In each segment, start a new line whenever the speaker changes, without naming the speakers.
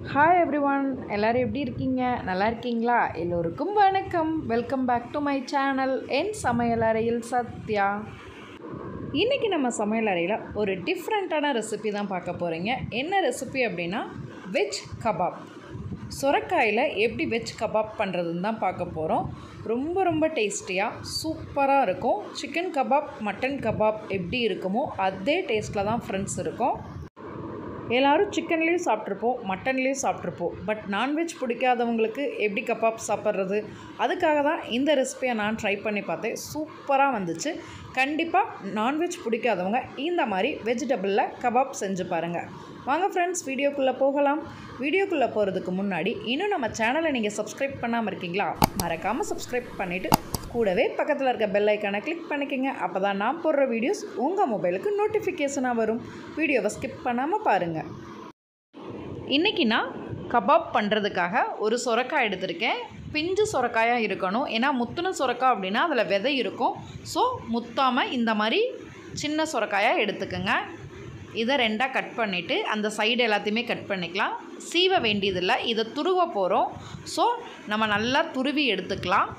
Hi everyone, எல்லோரும் எப்படி இருக்கீங்க? நல்லா இருக்கீங்களா? எல்லோருக்கும் வணக்கம். Welcome back to my channel என் சமையலறையில் சத்யா. இன்றைக்கி நம்ம சமையலறையில் ஒரு டிஃப்ரெண்ட்டான ரெசிபி தான் பார்க்க போகிறீங்க. என்ன ரெசிபி அப்படின்னா வெஜ் கபாப். சொரக்காயில் எப்படி வெஜ் கபாப் பண்ணுறதுன்னு தான் பார்க்க போகிறோம். ரொம்ப டேஸ்டியாக சூப்பராக இருக்கும். சிக்கன் கபாப், மட்டன் கபாப் எப்படி இருக்குமோ அதே டேஸ்ட்டில் தான் ஃப்ரெண்ட்ஸ் இருக்கும். எல்லோரும் சிக்கன்லேயும் சாப்பிட்ருப்போம், மட்டன்லேயும் சாப்பிட்ருப்போம். பட் நான்வெஜ் பிடிக்காதவங்களுக்கு எப்படி கபாப் சாப்பிட்றது? அதுக்காக தான் இந்த ரெசிபியை நான் ட்ரை பண்ணி பார்த்தேன். சூப்பராக வந்துச்சு. கண்டிப்பாக நான்வெஜ் பிடிக்காதவங்க இந்த மாதிரி வெஜிடபிளில் கபாப் செஞ்சு பாருங்கள். வாங்க ஃப்ரெண்ட்ஸ், வீடியோக்குள்ளே போகலாம். வீடியோக்குள்ளே போகிறதுக்கு முன்னாடி இன்னும் நம்ம சேனலை நீங்கள் சப்ஸ்கிரைப் பண்ணாமல் இருக்கீங்களா? மறக்காமல் சப்ஸ்கிரைப் பண்ணிவிட்டு கூடவே பக்கத்தில் இருக்க பெல் ஐக்கானை கிளிக் பண்ணிக்கோங்க. அப்போ தான் நான் போடுற வீடியோஸ் உங்கள் மொபைலுக்கு நோட்டிஃபிகேஷனாக வரும். வீடியோவை ஸ்கிப் பண்ணாமல் பாருங்கள். இன்றைக்கி நான் கபாப் பண்ணுறதுக்காக ஒரு சொரக்காய் எடுத்திருக்கேன். பிஞ்சு சொரக்காயாக இருக்கணும். ஏன்னா முத்துன சொரக்காய் அப்படின்னா அதில் விதை இருக்கும். ஸோ முத்தாமல் இந்த மாதிரி சின்ன சொரக்காயாக எடுத்துக்கோங்க. இதை ரெண்டாக கட் பண்ணிவிட்டு அந்த சைடு எல்லாத்தையுமே கட் பண்ணிக்கலாம். சீவ வேண்டியதில்லை, இதை துருவ போகிறோம். ஸோ நம்ம நல்லா துருவி எடுத்துக்கலாம்.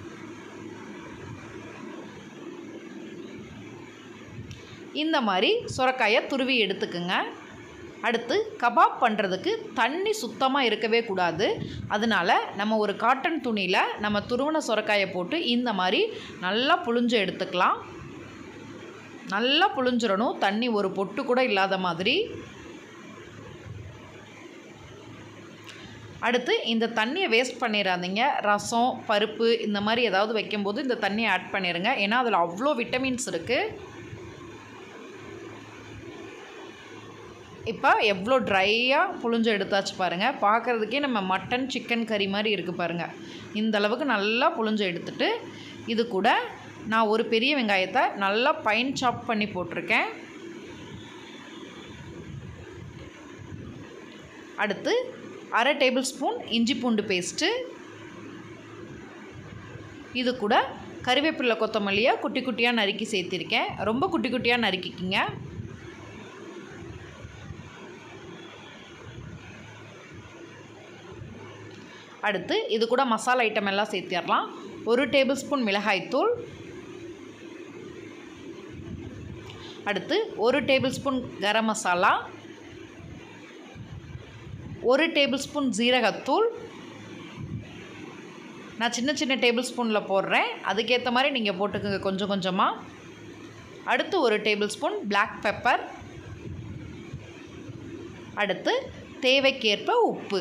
இந்த மாதிரி சொரக்காயை துருவி எடுத்துக்குங்க. அடுத்து கபாப் பண்ணுறதுக்கு தண்ணி சுத்தமாக இருக்கவே கூடாது. அதனால் நம்ம ஒரு காட்டன் துணியில் நம்ம துருவன சொரக்காயை போட்டு இந்த மாதிரி நல்லா புழிஞ்சு எடுத்துக்கலாம். நல்லா புழிஞ்சிடணும், தண்ணி ஒரு பொட்டு கூட இல்லாத மாதிரி. அடுத்து இந்த தண்ணியை வேஸ்ட் பண்ணிடாதீங்க. ரசம், பருப்பு இந்த மாதிரி ஏதாவது வைக்கும்போது இந்த தண்ணியை ஆட் பண்ணிடுங்க. ஏன்னா அதில் அவ்வளோ விட்டமின்ஸ் இருக்குது. இப்போ எவ்வளோ ட்ரையாக புழிஞ்சு எடுத்தாச்சு பாருங்கள். பார்க்குறதுக்கே நம்ம மட்டன் சிக்கன் கறி மாதிரி இருக்குது பாருங்கள். இந்த அளவுக்கு நல்லா புழிஞ்சு எடுத்துட்டு இது கூட நான் ஒரு பெரிய வெங்காயத்தை நல்லா ஃபைன் சாப் பண்ணி போட்டிருக்கேன். அடுத்து 1/2 டேபிள் ஸ்பூன் இஞ்சி பூண்டு பேஸ்ட்டு. இது கூட கறிவேப்பிலை கொத்தமல்லியை குட்டி குட்டியாக நறுக்கி சேர்த்திருக்கேன். ரொம்ப குட்டி குட்டியாக நறுக்கிக்கிங்க. அடுத்து இது கூட மசாலா ஐட்டம் எல்லாம் சேர்த்திடலாம். 1 டேபிள் ஸ்பூன் மிளகாய்த்தூள். அடுத்து 1 tablespoon garam masala, 1 tablespoon ஜீரகத்தூள். நான் சின்ன டேபிள் ஸ்பூனில் போடுறேன், அதுக்கேற்ற மாதிரி நீங்கள் போட்டுக்கோங்க கொஞ்சம் கொஞ்சமாக. அடுத்து 1 டேபிள் ஸ்பூன் பிளாக் பெப்பர். அடுத்து தேவைக்கேற்ப உப்பு.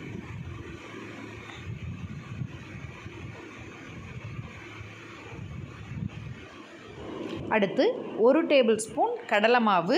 அடுத்து 1 டேபிள் ஸ்பூன் கடலை மாவு.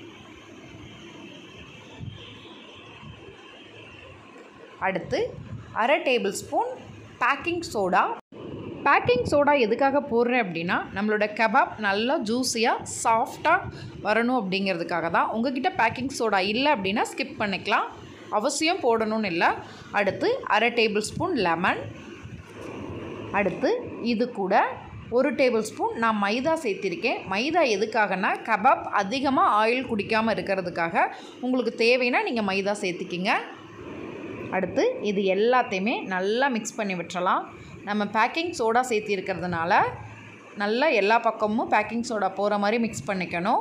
அடுத்து 1/2 tablespoon baking soda. Baking soda எதுக்காக போடுறேன் அப்படின்னா நம்மளோட கபாப் நல்லா ஜூஸியாக சாஃப்டாக வரணும் அப்படிங்கிறதுக்காக தான். உங்கள்கிட்ட பேக்கிங் சோடா இல்லை அப்படின்னா ஸ்கிப் பண்ணிக்கலாம், அவசியம் போடணும்னு இல்லை. அடுத்து 1/2 டேபிள் ஸ்பூன் லெமன். அடுத்து இது கூட 1 டேபிள் ஸ்பூன் நான் மைதா சேர்த்திருக்கேன். மைதா எதுக்காகனா கபாப் அதிகமாக ஆயில் குடிக்காமல் இருக்கிறதுக்காக. உங்களுக்கு தேவைன்னா நீங்கள் மைதா சேர்த்துக்கிங்க. அடுத்து இது எல்லாத்தையுமே நல்லா மிக்ஸ் பண்ணி விட்டுறலாம். நம்ம பேக்கிங் சோடா சேர்த்திருக்கிறதுனால நல்லா எல்லா பக்கமும் பேக்கிங் சோடா போகிற மாதிரி மிக்ஸ் பண்ணிக்கணும்.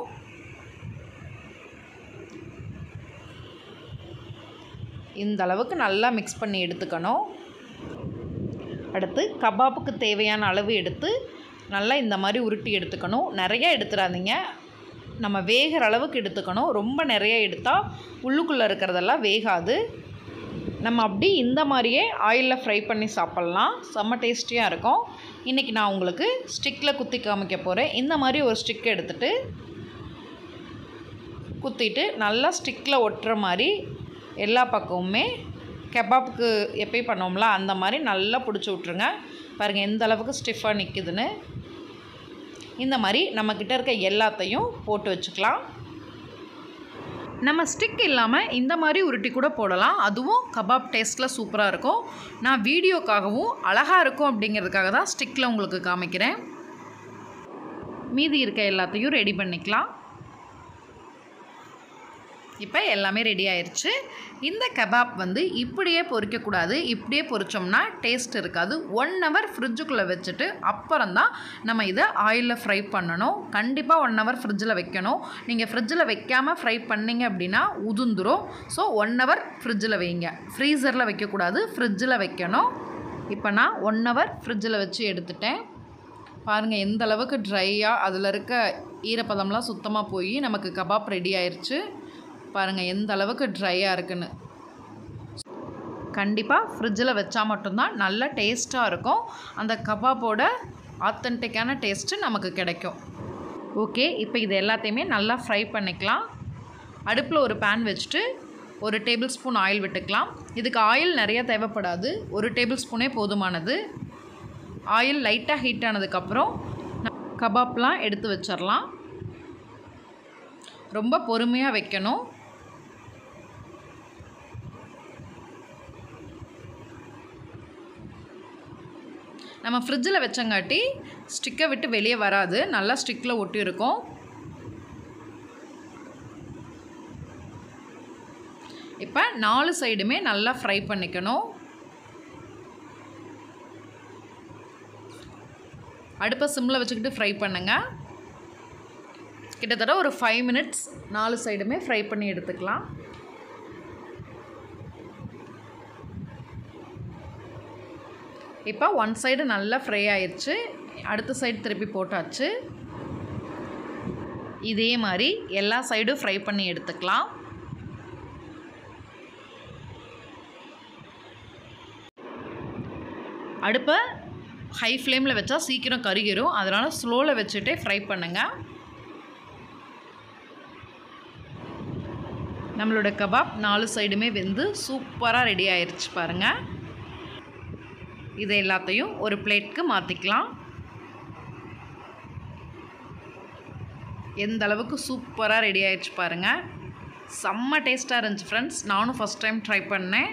இந்த அளவுக்கு நல்லா மிக்ஸ் பண்ணி எடுத்துக்கணும். அடுத்து கபாப்புக்கு தேவையான அளவு எடுத்து நல்லா இந்த மாதிரி உருட்டி எடுத்துக்கணும். நிறையா எடுத்துடாதீங்க, நம்ம வேகிற அளவுக்கு எடுத்துக்கணும். ரொம்ப நிறைய எடுத்தால் உள்ளுக்குள்ளே இருக்கிறதெல்லாம் வேகாது. நம்ம அப்படி இந்த மாதிரியே ஆயிலில் ஃப்ரை பண்ணி சாப்பிட்லாம், செம்ம டேஸ்டியாக இருக்கும். இன்றைக்கி நான் உங்களுக்கு ஸ்டிக்கில் குத்தி காமிக்க போகிறேன். இந்த மாதிரி ஒரு ஸ்டிக் எடுத்துகிட்டு குத்திட்டு நல்லா ஸ்டிக்கில் ஒட்டுற மாதிரி எல்லா பக்கமுமே கபாப்புக்கு எப்பயும் பண்ணோம்ல அந்த மாதிரி நல்லா பிடிச்சி விட்ருங்க. பாருங்கள் எந்த அளவுக்கு ஸ்டிஃபாக நிற்குதுன்னு. இந்த மாதிரி நம்மக்கிட்ட இருக்க எல்லாத்தையும் போட்டு வச்சுக்கலாம். நம்ம ஸ்டிக் இல்லாமல் இந்த மாதிரி உருட்டி கூட போடலாம், அதுவும் கபாப் டேஸ்ட்டில் சூப்பராக இருக்கும். நான் வீடியோக்காகவும் அழகாக இருக்கும் அப்படிங்கிறதுக்காக தான் ஸ்டிக்கில் உங்களுக்கு காமிக்கிறேன். மீதி இருக்க எல்லாத்தையும் ரெடி பண்ணிக்கலாம். இப்போ எல்லாமே ரெடி ஆயிடுச்சு. இந்த கபாப் வந்து இப்படியே பொரிக்கக்கூடாது. இப்படியே பொரிச்சோம்னா டேஸ்ட் இருக்காது. 1 ஹவர் ஃப்ரிட்ஜுக்குள்ளே வச்சுட்டு அப்புறம் தான் நம்ம இதை ஆயிலில் ஃப்ரை பண்ணணும். கண்டிப்பாக 1 ஹவர் ஃப்ரிட்ஜில் வைக்கணும். நீங்கள் ஃப்ரிட்ஜில் வைக்காமல் ஃப்ரை பண்ணிங்க அப்படின்னா உதிர்ந்துடும். ஸோ 1 ஹவர் ஃப்ரிட்ஜில் வைங்க. ஃப்ரீசரில் வைக்கக்கூடாது, ஃப்ரிட்ஜில் வைக்கணும். இப்போ நான் 1 ஹவர் ஃப்ரிட்ஜில் வச்சு எடுத்துட்டேன். பாருங்கள் எந்த அளவுக்கு ட்ரையாக அதில் இருக்க ஈரப்பதம்லாம் சுத்தமாக போய் நமக்கு கபாப் ரெடி ஆயிடுச்சு. பாருங்கள் எந்த அளவுக்கு ட்ரையாக இருக்குன்னு. கண்டிப்பாக ஃப்ரிட்ஜில் வச்சா மட்டும்தான் நல்ல டேஸ்ட்டாக இருக்கும். அந்த கபாப்போட ஆத்தென்டிக்கான டேஸ்ட்டு நமக்கு கிடைக்கும். ஓகே, இப்போ இது எல்லாத்தையுமே நல்லா ஃப்ரை பண்ணிக்கலாம். அடுப்பில் ஒரு பேன் வச்சுட்டு 1 டேபிள் ஸ்பூன் ஆயில் விட்டுக்கலாம். இதுக்கு ஆயில் நிறையா தேவைப்படாது, 1 டேபிள் ஸ்பூனே போதுமானது. ஆயில் லைட்டாக ஹீட் ஆனதுக்கப்புறம் கபாப்லாம் எடுத்து வச்சிடலாம். ரொம்ப பொறுமையாக வைக்கணும். நம்ம ஃப்ரிட்ஜில் வச்சங்காட்டி ஸ்டிக்கை விட்டு வெளியே வராது, நல்லா ஸ்டிக்கில் ஒட்டி இருக்கும். இப்போ 4 சைடுமே நல்லா ஃப்ரை பண்ணிக்கணும். அடுப்பை சிம்மில் வச்சுக்கிட்டு ஃப்ரை பண்ணுங்கள். கிட்டத்தட்ட ஒரு 5 மினிட்ஸ் 4 சைடுமே ஃப்ரை பண்ணி எடுத்துக்கலாம். இப்போ 1 சைடு நல்லா ஃப்ரை ஆயிடுச்சு. அடுத்த சைடு திருப்பி போட்டாச்சு. இதே மாதிரி எல்லா சைடும் ஃப்ரை பண்ணி எடுத்துக்கலாம். அடுப்பை ஹை ஃப்ளேமில் வச்சா சீக்கிரம் கருகிரும். அதனால் ஸ்லோவில் வச்சுட்டே ஃப்ரை பண்ணுங்கள். நம்மளோட கபாப் 4 சைடுமே வெந்து சூப்பராக ரெடி ஆயிடுச்சு பாருங்கள். இதை எல்லாத்தையும் ஒரு பிளேட்க்கு மாற்றிக்கலாம். எந்த அளவுக்கு சூப்பராக ரெடி ஆயிடுச்சு பாருங்கள். செம்ம டேஸ்ட்டாக இருந்துச்சு ஃப்ரெண்ட்ஸ். நானும் ஃபஸ்ட் டைம் ட்ரை பண்ணேன்.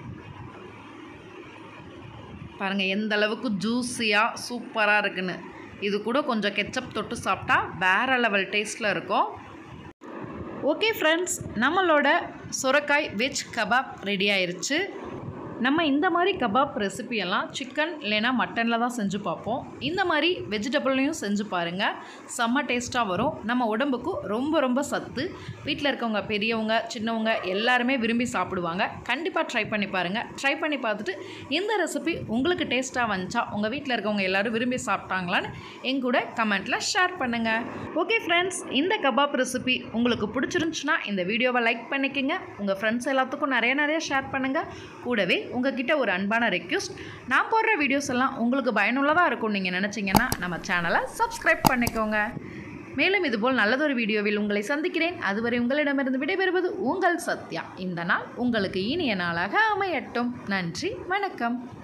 பாருங்கள் எந்த அளவுக்கு ஜூஸியாக சூப்பராக இருக்குன்னு. இது கூட கொஞ்சம் கெச்சப் தொட்டு சாப்பிட்டா வேறு லெவல் டேஸ்ட்டில் இருக்கும். ஓகே ஃப்ரெண்ட்ஸ், நம்மளோட சொரக்காய் வெஜ் கபாப் ரெடி ஆயிடுச்சு. நம்ம இந்த மாதிரி கபாப் ரெசிபியெல்லாம் சிக்கன் இல்லைனா மட்டனில் தான் செஞ்சு பார்ப்போம். இந்த மாதிரி வெஜிடபிள்லையும் செஞ்சு பாருங்கள். செம்ம டேஸ்ட்டாக வரும். நம்ம உடம்புக்கு ரொம்ப ரொம்ப சத்து. வீட்டில் இருக்கவங்க பெரியவங்க சின்னவங்க எல்லாருமே விரும்பி சாப்பிடுவாங்க. கண்டிப்பாக ட்ரை பண்ணி பாருங்கள். ட்ரை பண்ணி பார்த்துட்டு இந்த ரெசிபி உங்களுக்கு டேஸ்ட்டாக வந்துச்சா, உங்கள் வீட்டில் இருக்கவங்க எல்லோரும் விரும்பி சாப்பிட்டாங்களான்னு எங்கூட கமெண்ட்டில் ஷேர் பண்ணுங்கள். ஓகே ஃப்ரெண்ட்ஸ், இந்த கபாப் ரெசிபி உங்களுக்கு பிடிச்சிருந்துச்சுன்னா இந்த வீடியோவை லைக் பண்ணிக்கோங்க. உங்கள் ஃப்ரெண்ட்ஸ் எல்லாத்துக்கும் நிறைய ஷேர் பண்ணுங்கள். கூடவே உங்ககிட்ட ஒரு அன்பான ரெக்வெஸ்ட், நான் போடுற வீடியோஸ் எல்லாம் உங்களுக்கு பயனுள்ளதாக இருக்கும்னு நீங்கள் நினச்சிங்கன்னா நம்ம சேனலை சப்ஸ்கிரைப் பண்ணிக்கோங்க. மேலும் இதுபோல் நல்லதொரு வீடியோவில் உங்களை சந்திக்கிறேன். அதுவரை உங்களிடமிருந்து விடைபெறுவது உங்கள் சத்யா. இந்த நாள் உங்களுக்கு இனிய நாளாக அமையட்டும். நன்றி, வணக்கம்.